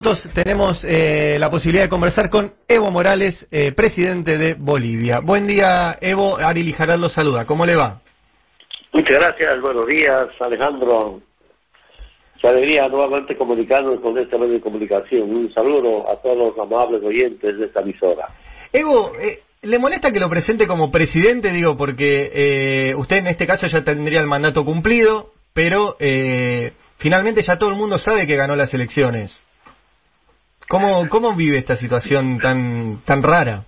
Tenemos la posibilidad de conversar con Evo Morales, presidente de Bolivia. Buen día, Evo. Ari Lijaral lo saluda. ¿Cómo le va? Muchas gracias, buenos días, Alejandro. Qué alegría nuevamente comunicarnos con este medio de comunicación. Un saludo a todos los amables oyentes de esta emisora. Evo, ¿le molesta que lo presente como presidente? Digo, porque usted en este caso ya tendría el mandato cumplido, pero finalmente ya todo el mundo sabe que ganó las elecciones. ¿Cómo vive esta situación tan rara?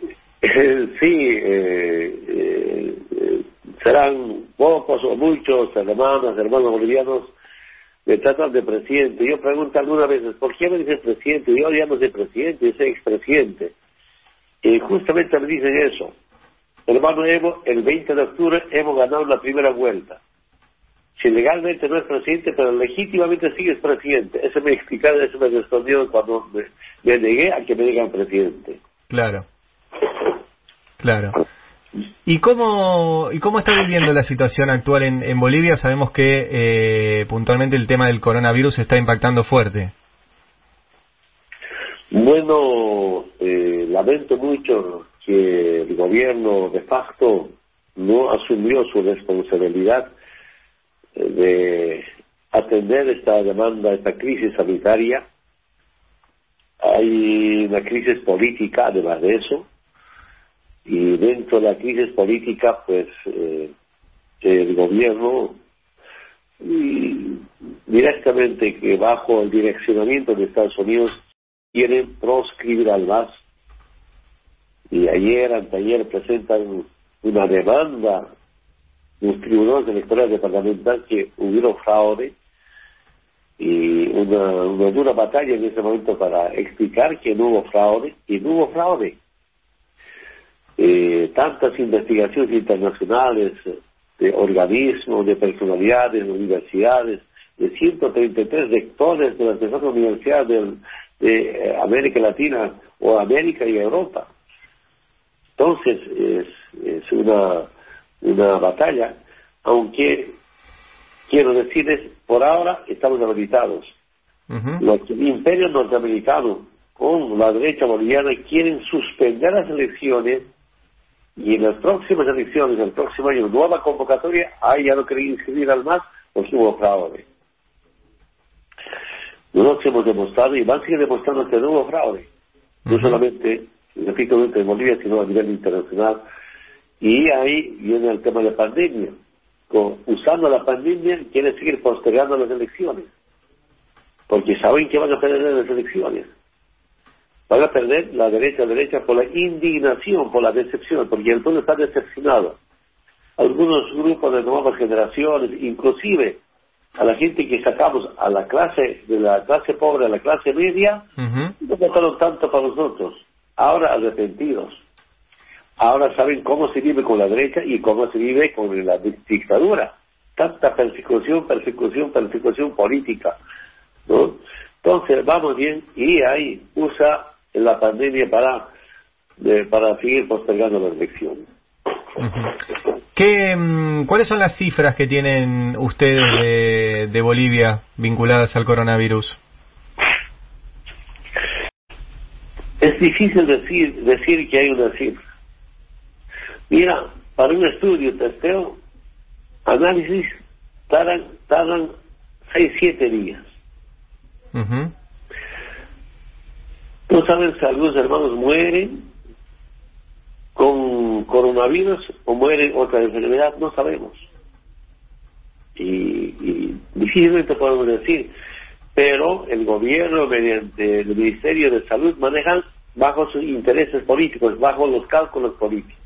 Serán pocos o muchos hermanos bolivianos me tratan de presidente. Yo pregunto algunas veces, ¿por qué me dicen presidente? Yo ya no soy presidente, yo soy expresidente. Y justamente me dicen eso. Hermano Evo, el 20 de octubre hemos ganado la primera vuelta. Si legalmente no es presidente, pero legítimamente sí es presidente. Eso me explicaron, eso me respondió cuando me negué a que me digan presidente. Claro. ¿Y cómo está viviendo la situación actual en Bolivia? Sabemos que puntualmente el tema del coronavirus está impactando fuerte. Bueno, lamento mucho que el gobierno de facto no asumió su responsabilidad de atender esta demanda, esta crisis sanitaria. Hay una crisis política además de eso, y dentro de la crisis política pues el gobierno directamente que bajo el direccionamiento de Estados Unidos quieren proscribir al MAS, y anteayer presentan una demanda los tribunales electorales departamentales que hubo fraude, y una dura batalla en ese momento para explicar que no hubo fraude, y no hubo fraude. Tantas investigaciones internacionales de organismos, de personalidades, de universidades, de 133 rectores de las mejores universidades de América Latina o América y Europa. Entonces es una batalla, aunque quiero decirles, por ahora estamos habilitados. Los imperios norteamericanos con la derecha boliviana quieren suspender las elecciones, y en las próximas elecciones, el próximo año, nueva convocatoria, ya no querían inscribir al MAS porque hubo fraude. Nosotros hemos demostrado, y van a seguir demostrando que no hubo fraude, no solamente en Bolivia, sino a nivel internacional. Y ahí viene el tema de la pandemia. Usando la pandemia, quieren seguir postergando las elecciones, porque saben que van a perder las elecciones. Van a perder la derecha por la indignación, por la decepción, porque el pueblo está decepcionado. Algunos grupos de nuevas generaciones, inclusive a la gente que sacamos a la clase pobre, a la clase media, no votaron tanto para nosotros. Ahora arrepentidos. Ahora saben cómo se vive con la derecha y cómo se vive con la dictadura. Tanta persecución política, ¿no? Entonces, vamos bien, y ahí usa la pandemia para seguir postergando las elecciones. ¿Cuáles son las cifras que tienen ustedes de Bolivia vinculadas al coronavirus? Es difícil decir que hay una cifra. Mira, para un estudio, testeo, análisis, tardan 6-7 días. No saben si algunos hermanos mueren con coronavirus o mueren otra enfermedad, no sabemos. Y difícilmente podemos decir, pero el gobierno mediante el Ministerio de Salud manejan bajo sus intereses políticos, bajo los cálculos políticos.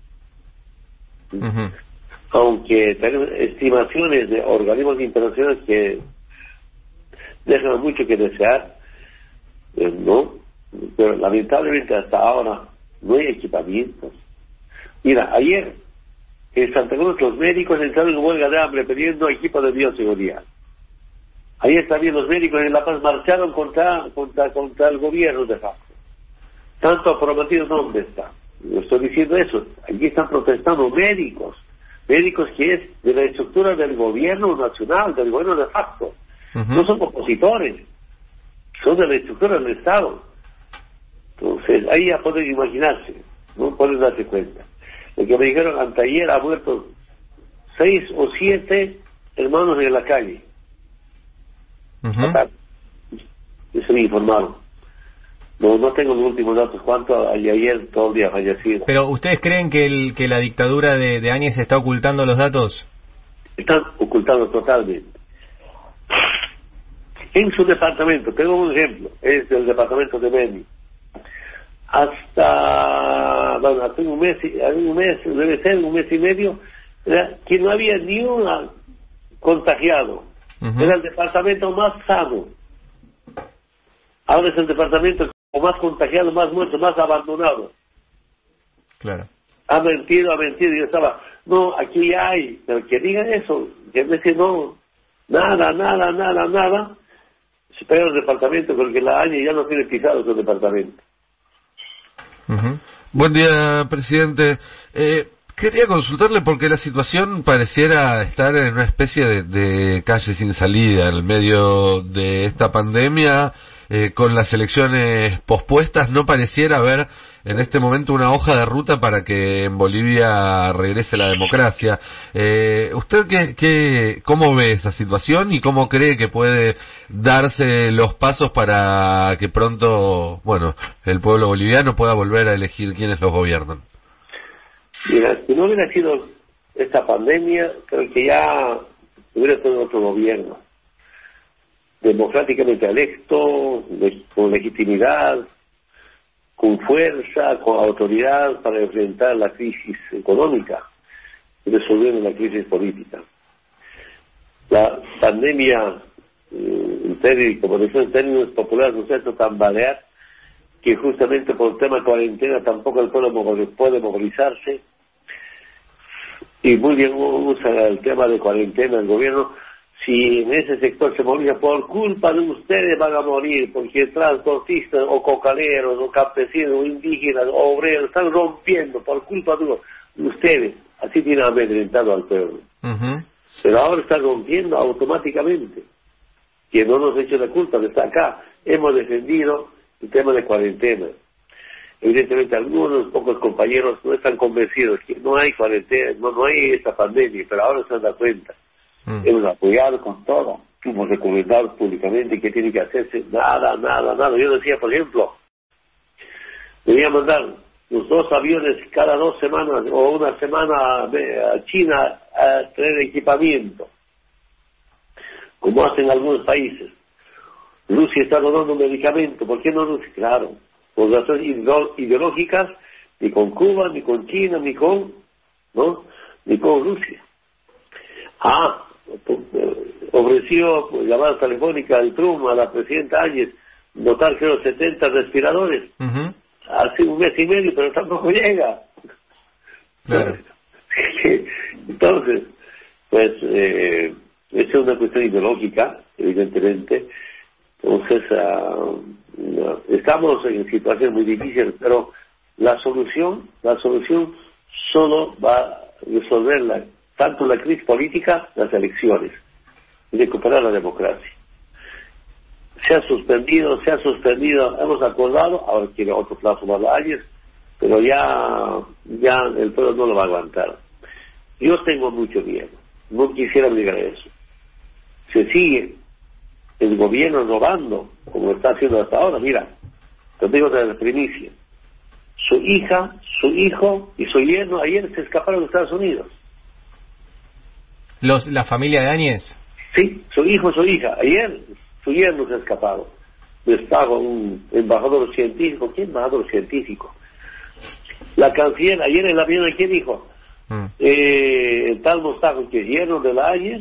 Aunque tenemos estimaciones de organismos internacionales que dejan mucho que desear, no, pero lamentablemente hasta ahora no hay equipamientos. Mira, ayer en Santa Cruz los médicos entraron en huelga de hambre pidiendo equipo de bioseguridad. Ayer también los médicos en La Paz marcharon contra el gobierno de facto. Tanto prometido, ¿dónde está? Yo estoy diciendo eso. Aquí están protestando médicos que es de la estructura del gobierno nacional, del gobierno de facto. No son opositores. son de la estructura del Estado. Entonces, ahí ya pueden imaginarse, no pueden darse cuenta. Lo que me dijeron anteayer, ha muerto 6 o 7 hermanos en la calle. Eso me informaron. No tengo los últimos datos, cuánto hay ayer todo el día fallecido. Pero ¿ustedes creen que la dictadura de Áñez está ocultando los datos? Están ocultando totalmente. En su departamento, tengo un ejemplo, es del departamento de Beni. Hasta, bueno, hace un mes, debe ser un mes y medio, que no había ni un contagiado. Era el departamento más sano. Ahora es el departamento más contagiado, más muerto, más abandonado. Claro. Ha mentido. Yo estaba, no, aquí hay, pero que digan eso, que decir no, nada. Es peor el departamento, porque la ANI ya no tiene pisado su departamento. Buen día, presidente. Quería consultarle porque la situación pareciera estar en una especie de calle sin salida en el medio de esta pandemia. Con las elecciones pospuestas no pareciera haber en este momento una hoja de ruta para que en Bolivia regrese la democracia. ¿Usted cómo ve esa situación y cómo cree que puede darse los pasos para que pronto, bueno, el pueblo boliviano pueda volver a elegir quiénes los gobiernan? Mira, si no hubiera sido esta pandemia, creo que ya hubiera tenido otro gobierno democráticamente electo, con legitimidad, con fuerza, con autoridad para enfrentar la crisis económica y resolver la crisis política. La pandemia, como decía en términos populares, nos ha hecho tambalear, que justamente por el tema de cuarentena tampoco el pueblo puede movilizarse, y muy bien usa el tema de cuarentena el gobierno. Si en ese sector se moviliza, por culpa de ustedes van a morir, porque transportistas o cocaleros o campesinos o indígenas o obreros están rompiendo por culpa de ustedes. Así tienen amedrentado al pueblo. Pero ahora están rompiendo automáticamente. Que no nos eche la culpa, que está acá. Hemos defendido el tema de cuarentena. Evidentemente algunos pocos compañeros no están convencidos que no hay cuarentena, no hay esta pandemia, pero ahora se dan cuenta. Hemos apoyado con todo, hemos recomendado públicamente que tiene que hacerse nada. Yo decía, por ejemplo, debía mandar los 2 aviones cada 2 semanas o una semana a China a traer equipamiento, como hacen algunos países. Rusia está donando medicamento, ¿por qué no Rusia? Claro, por razones ideológicas, ni con Cuba, ni con China, ni con Rusia. Ofreció llamada telefónica al Trump a la presidenta Áñez dotar creo 70 respiradores hace un mes y medio, pero tampoco llega. Claro. Entonces, pues es una cuestión ideológica, evidentemente. Entonces estamos en situaciones muy difíciles, pero la solución solo va a resolverla tanto la crisis política, las elecciones, y recuperar la democracia. Se ha suspendido, hemos acordado, ahora quiere otro plazo más de años, pero ya el pueblo no lo va a aguantar. Yo tengo mucho miedo, no quisiera llegar a eso. Se sigue el gobierno robando, como está haciendo hasta ahora. Mira, te digo de la primicia, su hija, su hijo y su yerno ayer se escaparon de Estados Unidos. ¿La familia de Áñez? Sí, su hijo, su hija. Ayer su yerno se ha escapado. Estaba un embajador científico. ¿Qué embajador científico? La canciller, ayer en el avión, ¿qué dijo? El tal Mostajo, que es yerno de la Áñez,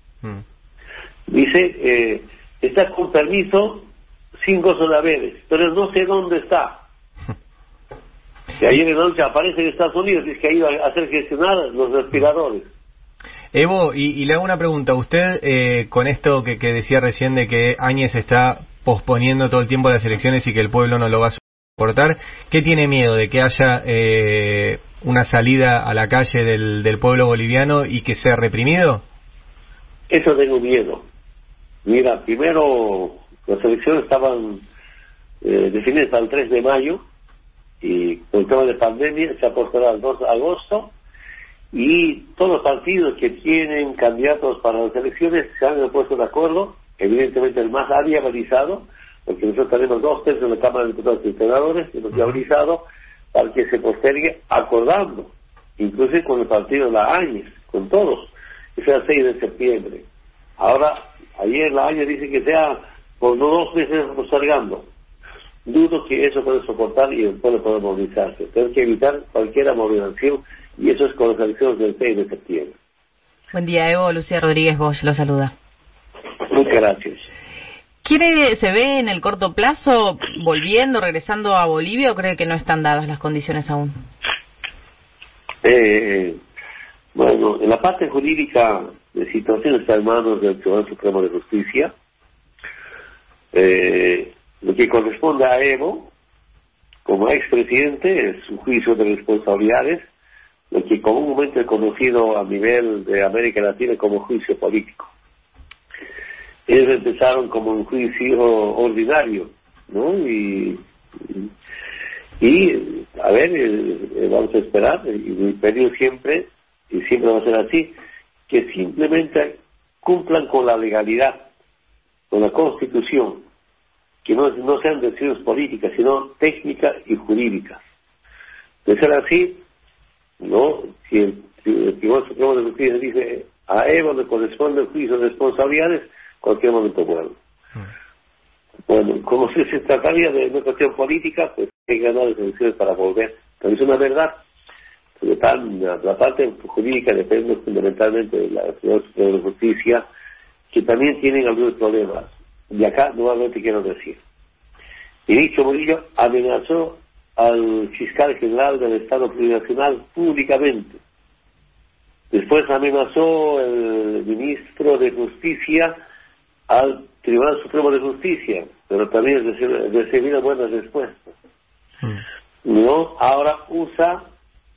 dice, está con permiso sin gozo de haberes, pero no sé dónde está. Que ayer en la noche aparece en Estados Unidos, dice que ha ido a hacer gestionar los respiradores. Evo, y le hago una pregunta. Usted, con esto que decía recién de que Áñez está posponiendo todo el tiempo las elecciones y que el pueblo no lo va a soportar, ¿qué tiene miedo? ¿De que haya una salida a la calle del pueblo boliviano y que sea reprimido? Eso tengo miedo. Mira, primero Las elecciones estaban definidas para el 3 de mayo y con el tema de pandemia se ha postergado al 2 de agosto y todos los partidos que tienen candidatos para las elecciones se han puesto de acuerdo, evidentemente el más viabilizado, porque nosotros tenemos 2 tercios de la Cámara de Diputados y Senadores, que hemos viabilizado para que se postergue acordando, incluso con el partido de la AñES, con todos, que sea el 6 de septiembre. Ahora, ayer la AñES dice que sea por 2 meses postergando. Dudo que eso puede soportar y el pueblo puede movilizarse. Tenemos que evitar cualquier movilización y eso es con las elecciones del 6 de septiembre. Buen día, Evo. Lucía Rodríguez Bosch lo saluda. Muchas gracias. ¿Se ve en el corto plazo volviendo, regresando a Bolivia o cree que no están dadas las condiciones aún? Bueno, en la parte jurídica la situación está en manos del Tribunal Supremo de Justicia. Lo que corresponde a Evo, como expresidente, es un juicio de responsabilidades, lo que comúnmente es conocido a nivel de América Latina como juicio político. Ellos empezaron como un juicio ordinario, ¿no? Y a ver, vamos a esperar, y mi pedido siempre, y siempre va a ser así, que simplemente cumplan con la legalidad, con la Constitución, que no sean decisiones políticas, sino técnicas y jurídicas. De ser así, ¿no? Si el Tribunal Supremo de Justicia dice a Evo le corresponde el juicio de responsabilidades, cualquier momento bueno. Bueno, como si se trataría de una cuestión política, pues hay que ganar las elecciones para volver. Pero es una verdad. La parte jurídica depende fundamentalmente de la Tribunal Supremo de Justicia, que también tienen algunos problemas. Y acá nuevamente quiero decir, Ministro Murillo amenazó al fiscal general del Estado Plurinacional públicamente. Después amenazó el ministro de Justicia al Tribunal Supremo de Justicia, pero también recibido buenas respuestas. No, ahora usa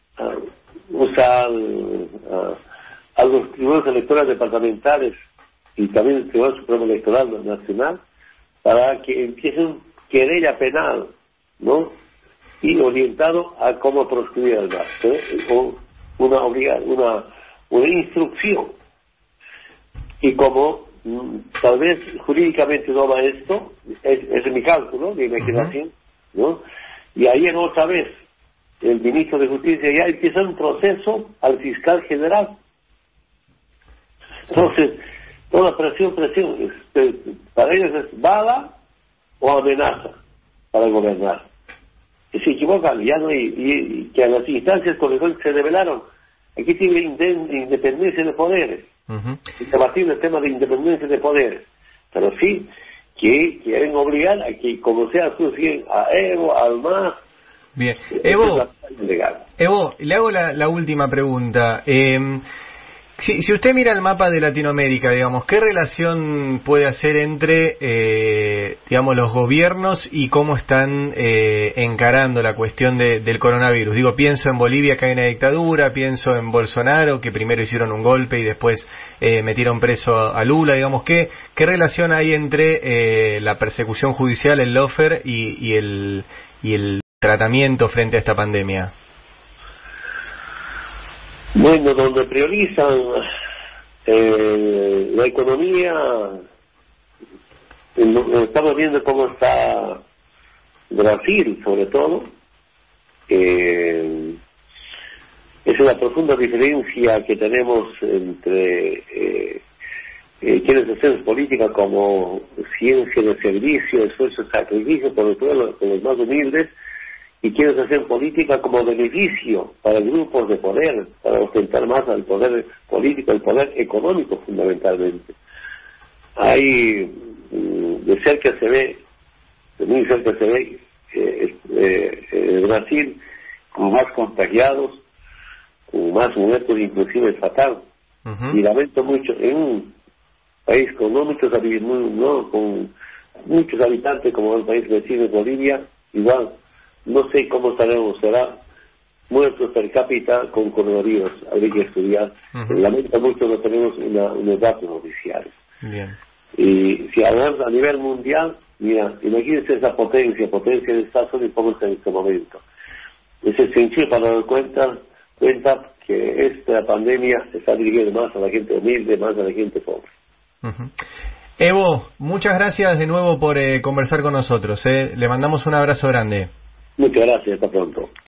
a los tribunales electorales departamentales y también el Tribunal Supremo Electoral Nacional para que empiecen querella penal, ¿no? Y orientado a cómo proscribir el gasto, o una instrucción. Y como tal vez jurídicamente no va esto, es mi cálculo, mi imaginación, ¿no? Y ayer otra vez el ministro de Justicia ya empieza un proceso al fiscal general. Entonces, toda presión, para ellos es bala o amenaza para gobernar. Y se equivocan, ya no hay, y que a las instancias correspondientes se revelaron. Aquí tiene independencia de poderes. Y debatir el tema de independencia de poderes. Pero sí, que quieren obligar a que, como sea, asocien a Evo, al MAS. Bien. Evo, le hago la última pregunta. Si usted mira el mapa de Latinoamérica, digamos, ¿qué relación puede hacer entre, digamos, los gobiernos y cómo están encarando la cuestión del coronavirus? Digo, pienso en Bolivia, que hay una dictadura, pienso en Bolsonaro, que primero hicieron un golpe y después metieron preso a Lula, digamos, ¿qué relación hay entre la persecución judicial, el lawfare y el tratamiento frente a esta pandemia? Bueno, donde priorizan la economía, estamos viendo cómo está Brasil, sobre todo. Es una profunda diferencia que tenemos entre quienes hacemos política como ciencia de servicio, esfuerzo y sacrificio por el pueblo, por los más humildes, y quieres hacer política como beneficio para grupos de poder, para ostentar más al poder político, el poder económico fundamentalmente. Hay, de cerca se ve, de muy cerca se ve Brasil con más contagiados, con más muertos, inclusive fatal. Y lamento mucho, en un país con con muchos habitantes como el país vecino Bolivia, igual. No sé cómo será muertos per cápita con coronavirus, habría que estudiar. Lamento mucho no tenemos unos datos oficiales. Bien. Y si hablamos a nivel mundial, mira, imagínense esa potencia de Estados Unidos como está en este momento. Ese sentido para dar cuenta que esta pandemia está dirigida más a la gente humilde, más a la gente pobre. Uh-huh. Evo, muchas gracias de nuevo por conversar con nosotros. Le mandamos un abrazo grande. Muchas gracias, hasta pronto.